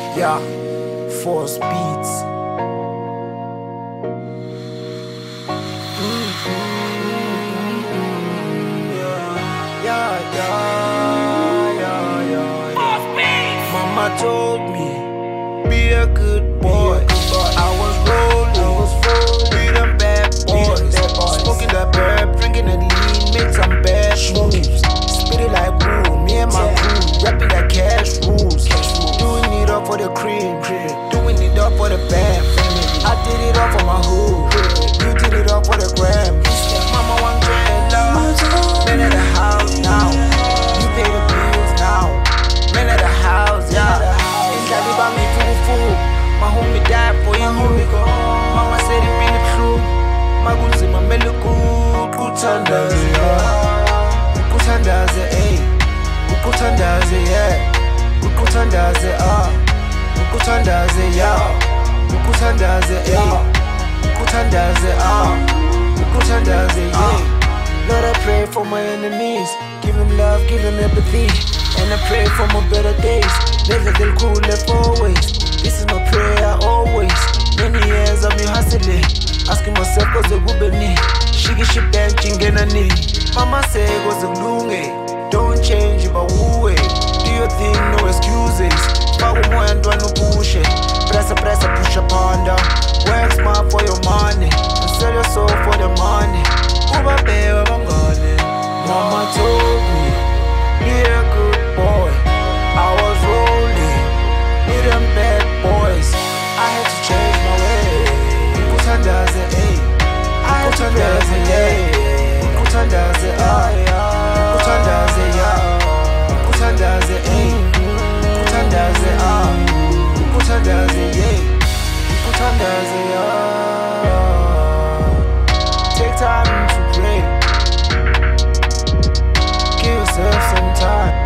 Yeah, force beats. Mama told me, be a good boy. I was rolling with them bad boys. Smoking that herb, drinking that lean, make some bad moves. Spit it like woo, me and my crew, rapping that cash rules. Doing it up for the cream, doing it up for the band. I did it up for my hood, you did it up for the gram. Mama want dreadlocks, man at the house now. You pay the bills now, man at the house, yeah. It's like about me fool. My homie died for you. Mama said it really true. My goods in my meluku, Thandaza, Thandaza, eh? Thandaza, yeah. Thandaza, Thandaza, yeah. Thandaza, eh? Thandaza, Thandaza, yeah. Lord, I pray for my enemies. Give them love, give them empathy. And I pray for my better days. Never they'll cool left always. This is my prayer always. Many years of me hustling, asking myself cause it would be me. Shiggy shit benching and I need. Mama say it was a gloomy. Don't change it, but woo it. Do your thing, no excuses. Power more and do no bullshit. Press, push up on down. Work smart for your money. And sell your soul for the money. Uba baby, I'm gone. Mama told me, be a good boy. I was rolling with them bad boys. I had to change my way. Thandaza, eh? Thandaza, yeah. Thandaza, Thandaza, yeah. Thandaza, eh? Thandaza, Thandaza, yeah. Thandaza, yeah. Take time to pray. Give yourself some time.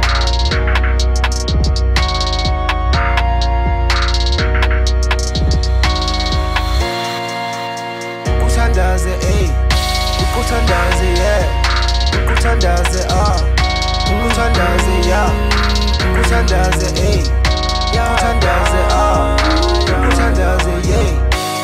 Thandaza, eh? Thandaza, yeah. Thandaza, Thandaza, yeah. Thandaza, eh? Thandaza, Thandaza, yeah.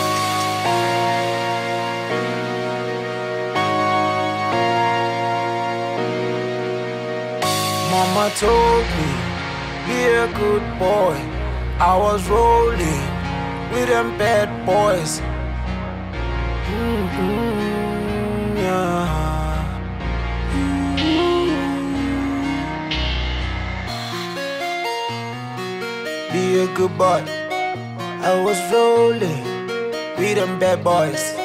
Mama told me, be a good boy. I was rolling with them bad boys. Yeah. Be a good boy. I was rolling with them bad boys.